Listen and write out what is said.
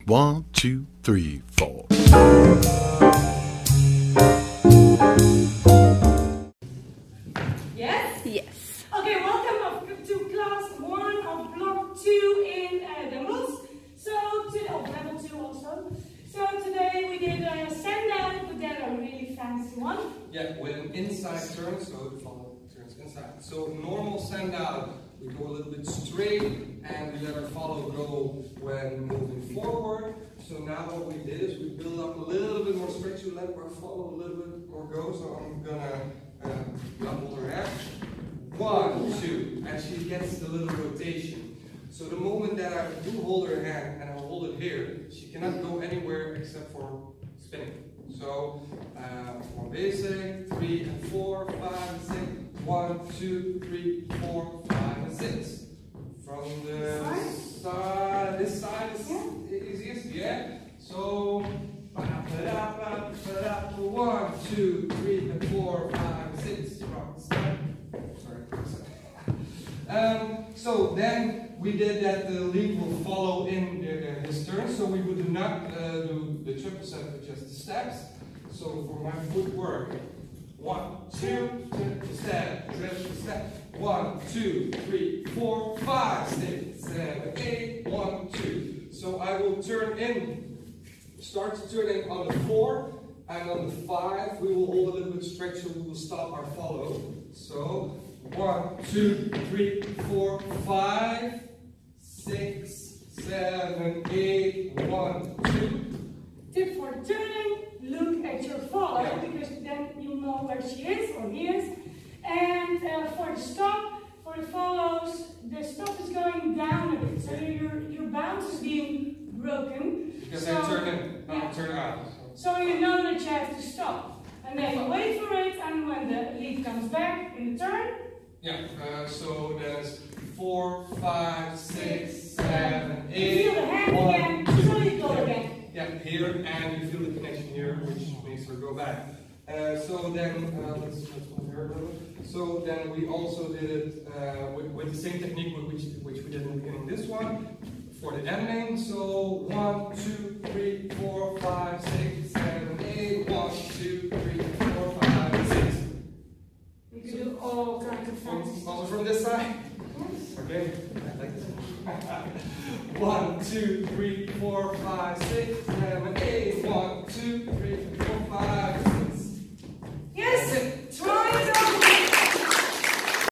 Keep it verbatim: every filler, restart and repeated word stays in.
One, two, three, four. Yes? Yes. Okay, welcome to class one of block two in uh, the rules. So, to, oh, level two also. So today we did a send out, but then a really fancy one. Yeah, with an inside turn, so the follow turns inside. So normal send out, we go a little bit straight and we let our follow go when moving forward. So now what we did is we build up a little bit more stretch, we let our follow a little bit more go. So I'm gonna uh, hold her head. One, two, and she gets the little rotation. So the moment that I do hold her hand and I hold it here, she cannot go anywhere except for spinning. So uh, one basic, three and four, five and six, one, two, three, four, five and six. From the side, this side is yeah. easiest, yeah. So one, two, three and four, five and six. From side. Sorry. Um, so then we did that the lead will follow in the, uh, his turn, so we would not uh, do the triple set with just the steps. So for my footwork, one, two, triple step, triple step, one, two, three, four, five, six, seven, eight, one, two. So I will turn in, start to turn in on the four, and on the five we will hold a little bit stretch, so we will stop our follow. So one, two, three, four, five, six, seven, eight, one, two. Tip for turning, look at your follow, yeah. because then you know where she is or he is. And uh, for the stop, for the follows, the stop is going down a bit, so your, your bounce is being broken. Because so, I turn in, I yeah. turn out. So you know that you have to stop. And then you wait for it, and when the lead comes back in the turn. Yeah, uh, so there's four, five, six, seven, eight. You feel the hand one, again, two. so you go yeah. again. Yeah, here, and you feel the connection here, which makes her go back. Uh, so then, uh, let's, let's move here a little bit. So then we also did it uh, with, with the same technique with which, which we did in the beginning. This one, for the ending. So one, two, three, four, five, six, seven, eight. One, two, three, four, five, six. You can do all kinds of fancy. Also from this side? Yes. Okay, I like this. One, two, three, four, five, six, seven, eight. One, two, three, four, five,